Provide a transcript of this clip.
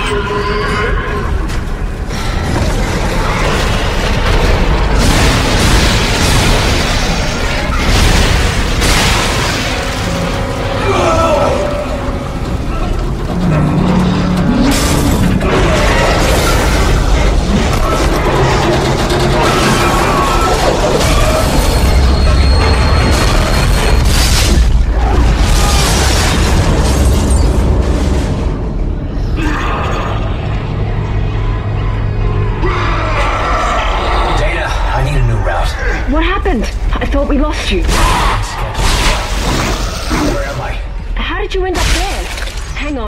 What happened? I thought we lost you. Where am I? How did you end up there? Hang on.